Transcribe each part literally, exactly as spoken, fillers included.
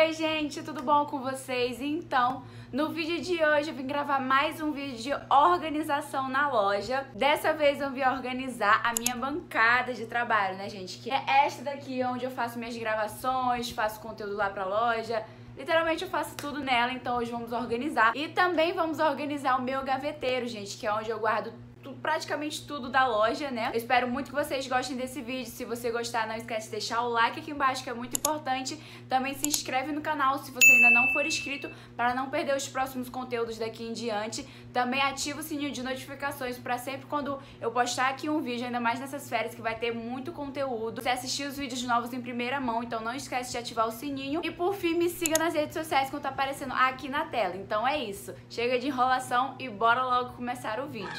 Oi gente, tudo bom com vocês? Então, no vídeo de hoje eu vim gravar mais um vídeo de organização na loja. Dessa vez eu vim organizar a minha bancada de trabalho, né gente? Que é esta daqui onde eu faço minhas gravações, faço conteúdo lá pra loja. Literalmente eu faço tudo nela, então hoje vamos organizar. E também vamos organizar o meu gaveteiro, gente, que é onde eu guardo praticamente tudo da loja, né? Eu espero muito que vocês gostem desse vídeo. Se você gostar, não esquece de deixar o like aqui embaixo, que é muito importante. Também se inscreve no canal se você ainda não for inscrito, para não perder os próximos conteúdos daqui em diante. Também ativa o sininho de notificações para sempre quando eu postar aqui um vídeo, ainda mais nessas férias que vai ter muito conteúdo, você assistir os vídeos novos em primeira mão, então não esquece de ativar o sininho. E por fim, me siga nas redes sociais que tá aparecendo aqui na tela. Então é isso. Chega de enrolação e bora logo começar o vídeo.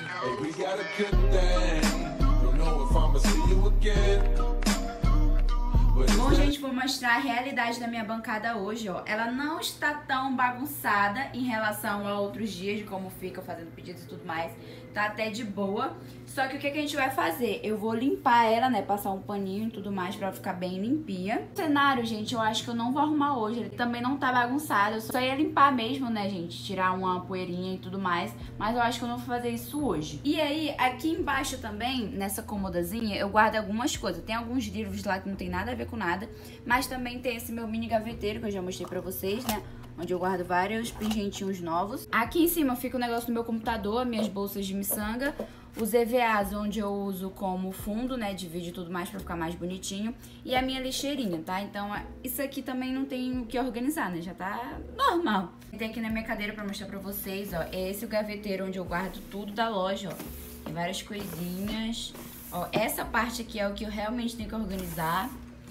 Bom, gente, vou mostrar a realidade da minha bancada hoje, ó. Ela não está tão bagunçada em relação a outros dias, de como fica fazendo pedidos e tudo mais. Tá até de boa. Só que o que, que a gente vai fazer? Eu vou limpar ela, né? Passar um paninho e tudo mais pra ela ficar bem limpinha. O cenário, gente, eu acho que eu não vou arrumar hoje. Ele também não tá bagunçado. Eu só ia limpar mesmo, né, gente? Tirar uma poeirinha e tudo mais. Mas eu acho que eu não vou fazer isso hoje. E aí, aqui embaixo também, nessa comodazinha, eu guardo algumas coisas. Tem alguns livros lá que não tem nada a ver com nada. Mas também tem esse meu mini gaveteiro que eu já mostrei pra vocês, né? Onde eu guardo vários pingentinhos novos. Aqui em cima fica o negócio do meu computador, minhas bolsas de miçanga, os E V As onde eu uso como fundo, né, de vídeo e tudo mais pra ficar mais bonitinho, e a minha lixeirinha, tá? Então isso aqui também não tem o que organizar, né, já tá normal. Tem aqui na minha cadeira pra mostrar pra vocês, ó, é esse o gaveteiro onde eu guardo tudo da loja, ó. Tem várias coisinhas, ó, essa parte aqui é o que eu realmente tenho que organizar.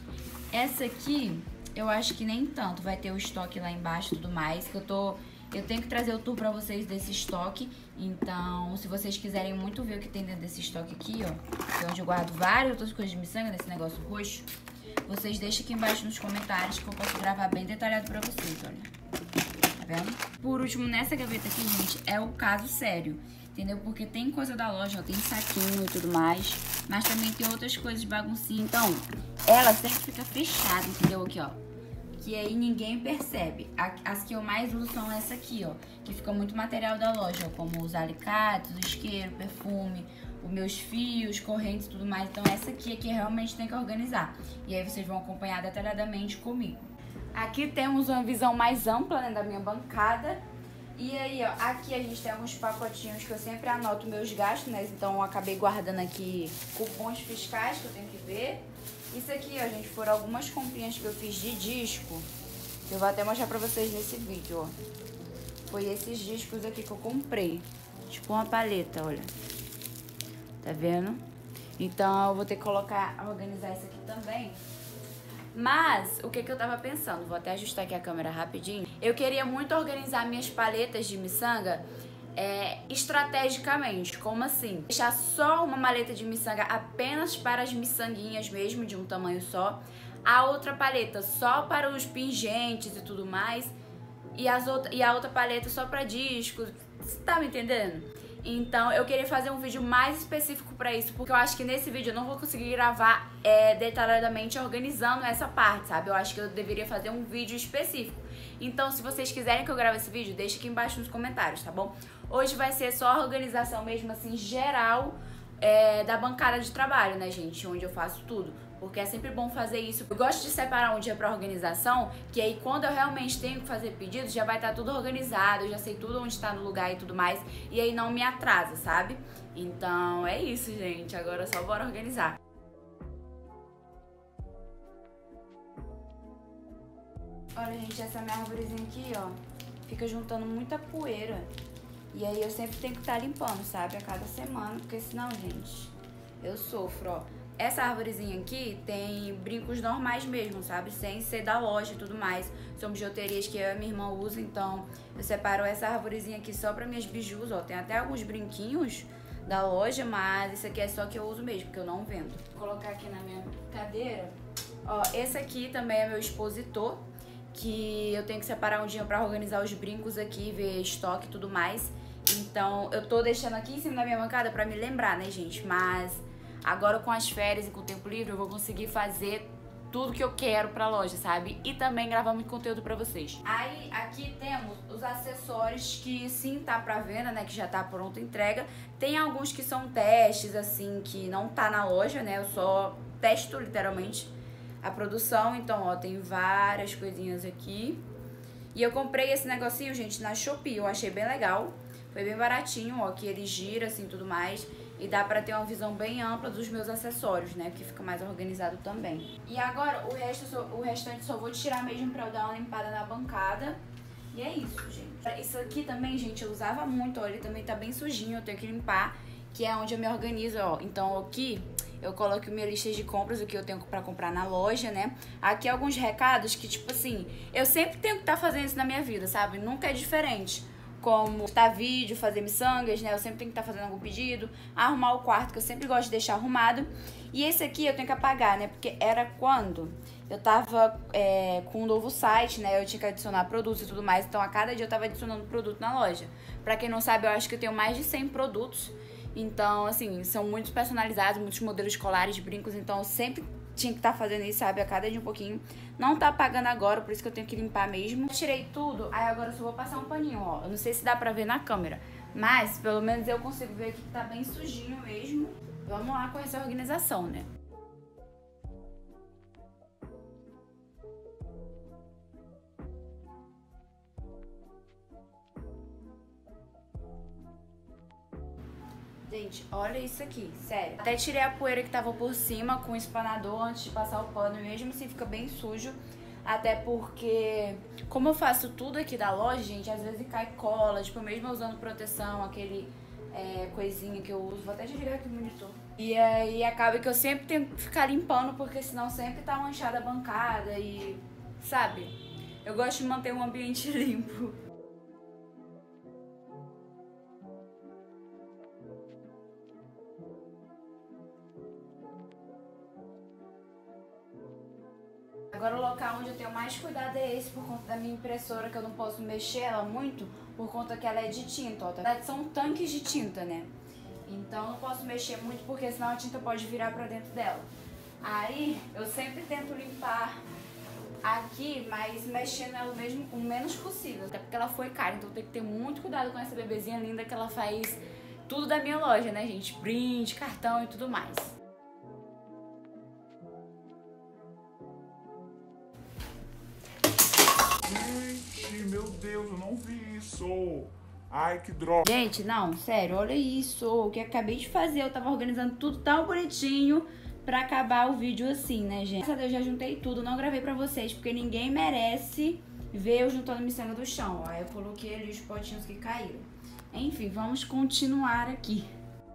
Essa aqui eu acho que nem tanto, vai ter o estoque lá embaixo e tudo mais, que eu tô... Eu tenho que trazer o tour pra vocês desse estoque, então se vocês quiserem muito ver o que tem dentro desse estoque aqui, ó, que é onde eu guardo várias outras coisas de miçanga, desse negócio roxo, vocês deixem aqui embaixo nos comentários que eu posso gravar bem detalhado pra vocês, olha. Tá vendo? Por último, nessa gaveta aqui, gente, é o caso sério, entendeu? Porque tem coisa da loja, ó, tem saquinho e tudo mais, mas também tem outras coisas de baguncinha, então ela sempre fica fechada, entendeu? Aqui, ó. Que aí ninguém percebe. As que eu mais uso são essa aqui, ó. Que fica muito material da loja, ó, como os alicates, o isqueiro, perfume, os meus fios, correntes e tudo mais. Então essa aqui é que realmente tem que organizar. E aí vocês vão acompanhar detalhadamente comigo. Aqui temos uma visão mais ampla, né, da minha bancada. E aí, ó, aqui a gente tem alguns pacotinhos que eu sempre anoto meus gastos, né? Então eu acabei guardando aqui cupons fiscais que eu tenho que ver. Isso aqui, ó, gente, foram algumas comprinhas que eu fiz de disco. Eu vou até mostrar pra vocês nesse vídeo, ó. Foi esses discos aqui que eu comprei. Tipo uma paleta, olha. Tá vendo? Então eu vou ter que colocar, organizar isso aqui também. Mas, o que que eu tava pensando? Vou até ajustar aqui a câmera rapidinho. Eu queria muito organizar minhas paletas de miçanga É, estrategicamente. Como assim? Deixar só uma maleta de miçanga apenas para as miçanguinhas mesmo, de um tamanho só. A outra paleta só para os pingentes e tudo mais. E, as outra, e a outra paleta só para discos. Você tá me entendendo? Então eu queria fazer um vídeo mais específico para isso, porque eu acho que nesse vídeo eu não vou conseguir gravar é, detalhadamente organizando essa parte, sabe? Eu acho que eu deveria fazer um vídeo específico. Então se vocês quiserem que eu grave esse vídeo, deixa aqui embaixo nos comentários, tá bom? Hoje vai ser só a organização mesmo assim, geral, é, da bancada de trabalho, né, gente? Onde eu faço tudo. Porque é sempre bom fazer isso. Eu gosto de separar um dia pra organização, que aí quando eu realmente tenho que fazer pedidos, já vai estar tudo organizado, eu já sei tudo onde tá no lugar e tudo mais, e aí não me atrasa, sabe? Então é isso, gente. Agora só bora organizar. Olha, gente, essa minha árvorezinha aqui, ó, fica juntando muita poeira. E aí eu sempre tenho que estar limpando, sabe? A cada semana, porque senão, gente, eu sofro, ó. Essa árvorezinha aqui tem brincos normais mesmo, sabe? Sem ser da loja e tudo mais. São bijuterias que eu e minha irmã usam, então eu separo essa árvorezinha aqui só pra minhas bijus, ó. Tem até alguns brinquinhos da loja, mas esse aqui é só que eu uso mesmo, porque eu não vendo. Vou colocar aqui na minha cadeira. Ó, esse aqui também é meu expositor, que eu tenho que separar um dia pra organizar os brincos aqui, ver estoque e tudo mais. Então eu tô deixando aqui em cima da minha bancada pra me lembrar, né, gente? Mas agora com as férias e com o tempo livre eu vou conseguir fazer tudo que eu quero pra loja, sabe? E também gravar muito conteúdo pra vocês. Aí, aqui temos os acessórios que sim tá pra venda, né? Que já tá pronta entrega. Tem alguns que são testes, assim, que não tá na loja, né? Eu só testo, literalmente, a produção. Então, ó, tem várias coisinhas aqui. E eu comprei esse negocinho, gente, na Shopee. Eu achei bem legal. Foi bem baratinho, ó, que ele gira, assim, tudo mais. E dá pra ter uma visão bem ampla dos meus acessórios, né? Que fica mais organizado também. E agora, o, resto, o restante só vou tirar mesmo pra eu dar uma limpada na bancada. E é isso, gente. Isso aqui também, gente, eu usava muito, ó. Ele também tá bem sujinho, eu tenho que limpar. Que é onde eu me organizo, ó. Então, aqui eu coloco minha lista de compras, o que eu tenho pra comprar na loja, né? Aqui alguns recados que, tipo assim, eu sempre tenho que estar fazendo isso na minha vida, sabe? Nunca é diferente. Como postar vídeo, fazer miçangas, né? Eu sempre tenho que estar fazendo algum pedido. Arrumar o quarto, que eu sempre gosto de deixar arrumado. E esse aqui eu tenho que apagar, né? Porque era quando eu tava é, com um novo site, né? Eu tinha que adicionar produtos e tudo mais. Então, a cada dia eu tava adicionando produto na loja. Pra quem não sabe, eu acho que eu tenho mais de cem produtos. Então, assim, são muitos personalizados, muitos modelos escolares, brincos. Então, eu sempre tinha que estar fazendo isso, sabe? A cada dia um pouquinho. Não tá apagando agora, por isso que eu tenho que limpar mesmo. Eu tirei tudo, aí agora eu só vou passar um paninho, ó. Eu não sei se dá pra ver na câmera, mas pelo menos eu consigo ver aqui que tá bem sujinho mesmo. Vamos lá com essa organização, né? Gente, olha isso aqui, sério. Até tirei a poeira que tava por cima com o espanador antes de passar o pano, mesmo assim fica bem sujo. Até porque, como eu faço tudo aqui da loja, gente, às vezes cai cola, tipo, mesmo usando proteção, aquele é, coisinha que eu uso. Vou até desligar aqui o monitor. E aí acaba que eu sempre tenho que ficar limpando, porque senão sempre tá manchada a bancada e, sabe? Eu gosto de manter um ambiente limpo. Agora o local onde eu tenho mais cuidado é esse, por conta da minha impressora, que eu não posso mexer ela muito, por conta que ela é de tinta, ó. Na verdade são tanques de tinta, né? Então eu não posso mexer muito, porque senão a tinta pode virar pra dentro dela. Aí eu sempre tento limpar aqui, mas mexendo ela mesmo o menos possível. Até porque ela foi cara, então tem que ter muito cuidado com essa bebezinha linda, que ela faz tudo da minha loja, né, gente? Print, cartão e tudo mais. Gente, meu Deus, eu não vi isso. Ai, que droga. Gente, não, sério, olha isso. O que eu acabei de fazer, eu tava organizando tudo tão bonitinho pra acabar o vídeo assim, né, gente? Graças a Deus, já juntei tudo, não gravei pra vocês, porque ninguém merece ver eu juntando miçanga do chão, ó. Aí eu coloquei ali os potinhos que caíram. Enfim, vamos continuar aqui.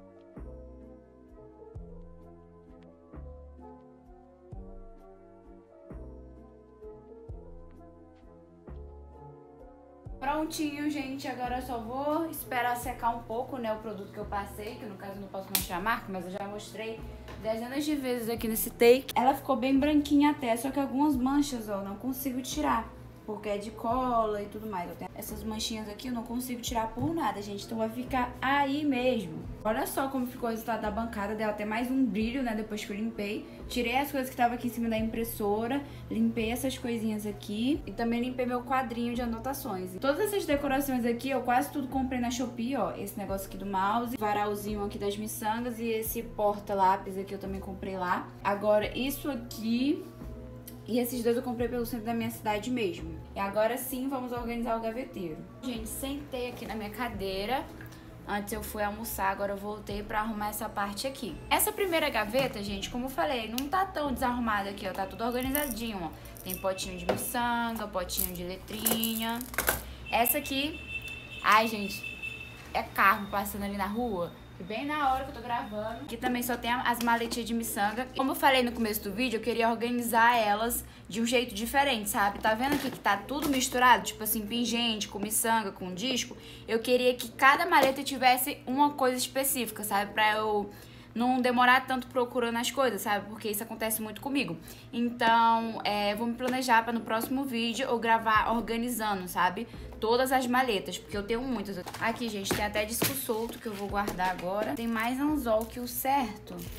Prontinho, gente, agora eu só vou esperar secar um pouco, né, o produto que eu passei, que no caso eu não posso mostrar a marca, mas eu já mostrei dezenas de vezes aqui nesse take. Ela ficou bem branquinha até, só que algumas manchas, ó, não consigo tirar, porque é de cola e tudo mais. Eu tenho essas manchinhas aqui, eu não consigo tirar por nada, gente, então vai ficar aí mesmo. Olha só como ficou o resultado da bancada, deu até mais um brilho, né, depois que eu limpei. Tirei as coisas que estavam aqui em cima da impressora, limpei essas coisinhas aqui e também limpei meu quadrinho de anotações. Todas essas decorações aqui, eu quase tudo comprei na Shopee, ó. Esse negócio aqui do mouse, varalzinho aqui das miçangas e esse porta-lápis aqui eu também comprei lá. Agora, isso aqui e esses dois eu comprei pelo centro da minha cidade mesmo. E agora sim, vamos organizar o gaveteiro. Gente, sentei aqui na minha cadeira. Antes eu fui almoçar, agora eu voltei pra arrumar essa parte aqui. Essa primeira gaveta, gente, como eu falei, não tá tão desarrumada aqui, ó. Tá tudo organizadinho, ó. Tem potinho de miçanga, potinho de letrinha. Essa aqui, ai, gente, é carro passando ali na rua. Bem na hora que eu tô gravando. Aqui também só tem as maletinhas de miçanga. Como eu falei no começo do vídeo, eu queria organizar elas de um jeito diferente, sabe? Tá vendo aqui que tá tudo misturado? Tipo assim, pingente, com miçanga, com disco. Eu queria que cada maleta tivesse uma coisa específica, sabe? Pra eu não demorar tanto procurando as coisas, sabe? Porque isso acontece muito comigo. Então, é, vou me planejar pra no próximo vídeo eu gravar organizando, sabe? Todas as maletas, porque eu tenho muitas. Aqui, gente, tem até disco solto que eu vou guardar agora. Tem mais anzol que o certo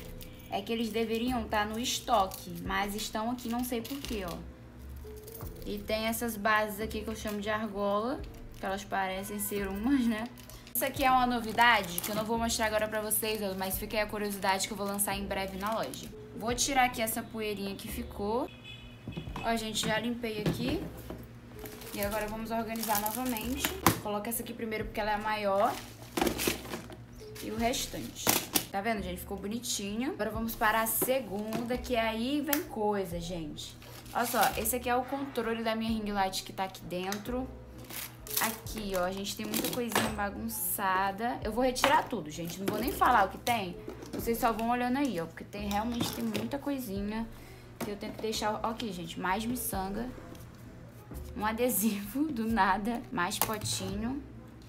é que eles deveriam estar no estoque, mas estão aqui, não sei porquê, ó. E tem essas bases aqui que eu chamo de argola, que elas parecem ser umas, né? Isso aqui é uma novidade que eu não vou mostrar agora pra vocês, mas fica aí a curiosidade que eu vou lançar em breve na loja. Vou tirar aqui essa poeirinha que ficou. Ó, gente, já limpei aqui. E agora vamos organizar novamente. Coloca essa aqui primeiro porque ela é a maior. E o restante. Tá vendo, gente? Ficou bonitinho. Agora vamos para a segunda, que aí vem coisa, gente. Olha só, esse aqui é o controle da minha ring light que tá aqui dentro. Aqui, ó, a gente tem muita coisinha bagunçada. Eu vou retirar tudo, gente. Não vou nem falar o que tem. Vocês só vão olhando aí, ó. Porque tem, realmente tem muita coisinha que eu tenho que deixar... Ó, aqui, gente, mais miçanga. Um adesivo do nada. Mais potinho.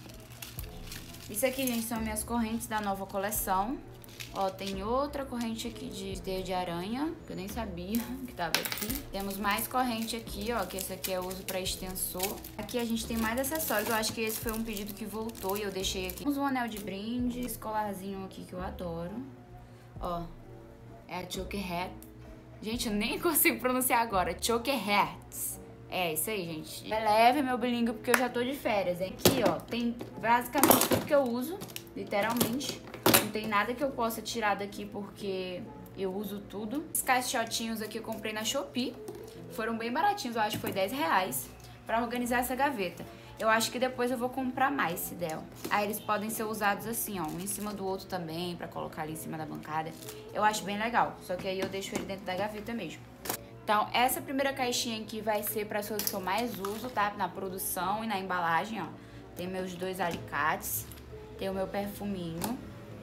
Isso aqui, gente, são minhas correntes da nova coleção. Ó, tem outra corrente aqui de teia de aranha, que eu nem sabia que tava aqui. Temos mais corrente aqui, ó, que esse aqui eu uso pra extensor. Aqui a gente tem mais acessórios, eu acho que esse foi um pedido que voltou e eu deixei aqui. Temos um anel de brinde, esse colarzinho aqui que eu adoro. Ó, é a Choker Hat. Gente, eu nem consigo pronunciar agora, Choker Hats. É, isso aí, gente. Leve meu bilingue porque eu já tô de férias. Aqui, ó, tem basicamente tudo que eu uso, literalmente. Não tem nada que eu possa tirar daqui porque eu uso tudo. Esses caixotinhos aqui eu comprei na Shopee. Foram bem baratinhos, eu acho que foi dez reais. Pra organizar essa gaveta. Eu acho que depois eu vou comprar mais, se der. Aí eles podem ser usados assim, ó, um em cima do outro também, pra colocar ali em cima da bancada. Eu acho bem legal, só que aí eu deixo ele dentro da gaveta mesmo. Então, essa primeira caixinha aqui vai ser para as coisas que eu mais uso, tá? Na produção e na embalagem, ó. Tem meus dois alicates, tem o meu perfuminho,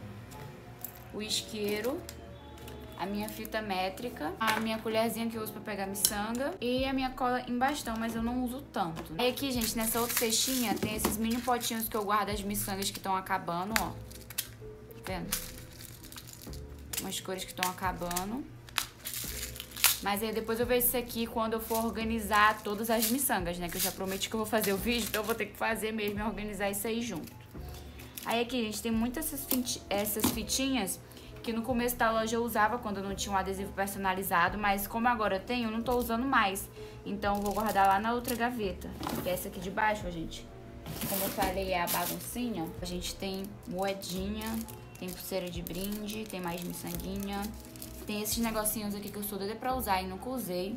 o isqueiro, a minha fita métrica, a minha colherzinha que eu uso pra pegar miçanga e a minha cola em bastão, mas eu não uso tanto. Aí aqui, gente, nessa outra cestinha tem esses mini potinhos que eu guardo as miçangas que estão acabando, ó. Tá vendo? Umas cores que estão acabando. Mas aí depois eu vejo isso aqui quando eu for organizar todas as miçangas, né? Que eu já prometi que eu vou fazer o vídeo, então eu vou ter que fazer mesmo e organizar isso aí junto. Aí aqui, gente, tem muitas essas fitinhas que no começo da loja eu usava quando eu não tinha um adesivo personalizado, mas como agora eu tenho, eu não tô usando mais. Então eu vou guardar lá na outra gaveta, que é essa aqui de baixo, ó, gente. Como eu falei, é a baguncinha. A gente tem moedinha, tem pulseira de brinde, tem mais miçanguinha. Tem esses negocinhos aqui que eu sou doida pra usar e nunca usei.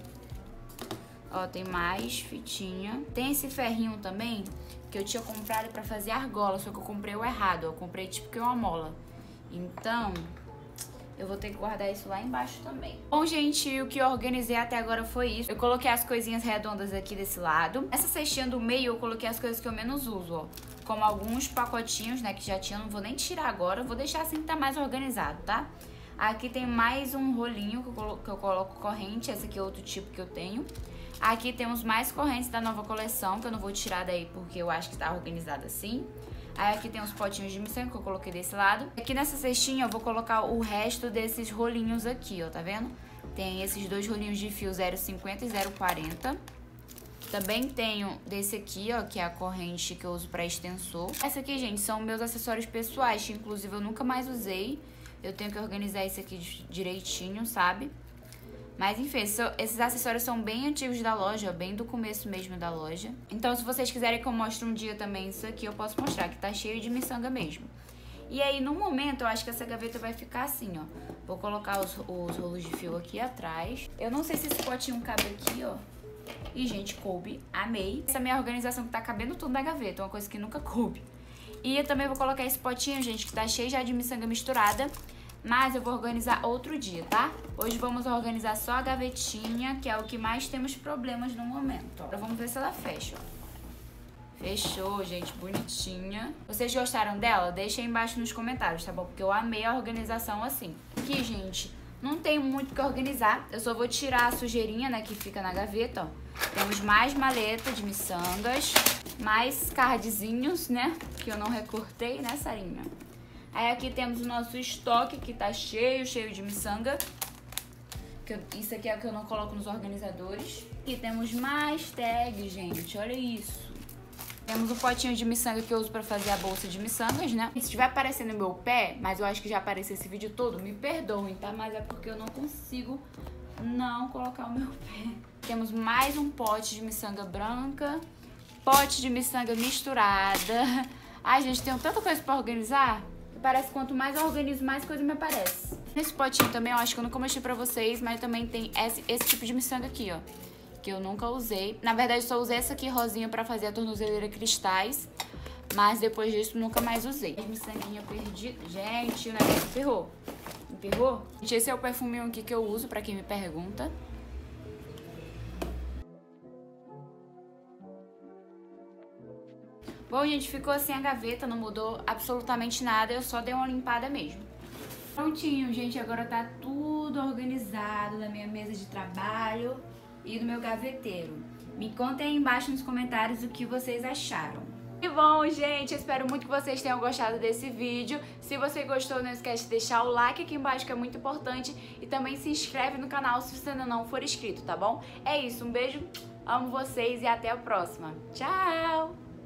Ó, tem mais fitinha. Tem esse ferrinho também, que eu tinha comprado pra fazer argola, só que eu comprei o errado. Eu comprei tipo que uma mola. Então, eu vou ter que guardar isso lá embaixo também. Bom, gente, o que eu organizei até agora foi isso. Eu coloquei as coisinhas redondas aqui desse lado. Essa cestinha do meio eu coloquei as coisas que eu menos uso, ó. Como alguns pacotinhos, né, que já tinha. Não vou nem tirar agora, vou deixar assim que tá mais organizado, tá? Aqui tem mais um rolinho que eu, colo que eu coloco corrente, esse aqui é outro tipo que eu tenho. Aqui temos mais correntes da nova coleção, que eu não vou tirar daí porque eu acho que tá organizado assim. Aí aqui tem uns potinhos de miçanga que eu coloquei desse lado. Aqui nessa cestinha eu vou colocar o resto desses rolinhos aqui, ó, tá vendo? Tem esses dois rolinhos de fio zero vírgula cinquenta e zero vírgula quarenta. Também tenho desse aqui, ó, que é a corrente que eu uso pra extensor. Essa aqui, gente, são meus acessórios pessoais, que inclusive eu nunca mais usei. Eu tenho que organizar isso aqui direitinho, sabe? Mas enfim, esses acessórios são bem antigos da loja, bem do começo mesmo da loja. Então se vocês quiserem que eu mostre um dia também isso aqui, eu posso mostrar, que tá cheio de miçanga mesmo. E aí no momento eu acho que essa gaveta vai ficar assim, ó. Vou colocar os, os rolos de fio aqui atrás. Eu não sei se esse potinho cabe aqui, ó. E gente, coube, amei. Essa minha organização que tá cabendo tudo na gaveta, uma coisa que nunca coube. E eu também vou colocar esse potinho, gente, que tá cheio já de miçanga misturada. Mas eu vou organizar outro dia, tá? Hoje vamos organizar só a gavetinha, que é o que mais temos problemas no momento, ó. Agora vamos ver se ela fecha, ó. Fechou, gente, bonitinha. Vocês gostaram dela? Deixa aí embaixo nos comentários, tá bom? Porque eu amei a organização assim. Aqui, gente, não tem muito o que organizar. Eu só vou tirar a sujeirinha, né, que fica na gaveta, ó. Temos mais maleta de miçangas, mais cardzinhos, né, que eu não recortei, né, Sarinha? Aí aqui temos o nosso estoque, que tá cheio, cheio de miçanga. Que eu, isso aqui é o que eu não coloco nos organizadores. Aqui temos mais tags, gente, olha isso. Temos um potinho de miçanga que eu uso pra fazer a bolsa de miçangas, né? Se estiver aparecendo meu pé, mas eu acho que já apareceu esse vídeo todo, me perdoem, tá? Mas é porque eu não consigo não colocar o meu pé. Temos mais um pote de miçanga branca, pote de miçanga misturada. Ai, gente, tem tanta coisa pra organizar. Parece que quanto mais eu organizo, mais coisa me aparece. Nesse potinho também, eu acho que eu nunca mostrei pra vocês, mas também tem esse, esse tipo de miçanga aqui, ó. Que eu nunca usei. Na verdade, só usei essa aqui rosinha pra fazer a tornozeleira cristais. Mas depois disso, nunca mais usei. Miçanguinha perdida. Gente, o negócio ferrou. Emperrou? Gente, esse é o perfuminho aqui que eu uso, pra quem me pergunta. Bom, gente, ficou assim a gaveta, não mudou absolutamente nada, eu só dei uma limpada mesmo. Prontinho, gente, agora tá tudo organizado na minha mesa de trabalho e no meu gaveteiro. Me contem aí embaixo nos comentários o que vocês acharam. E bom, gente, eu espero muito que vocês tenham gostado desse vídeo. Se você gostou, não esquece de deixar o like aqui embaixo, que é muito importante. E também se inscreve no canal se você ainda não for inscrito, tá bom? É isso, um beijo, amo vocês e até a próxima. Tchau!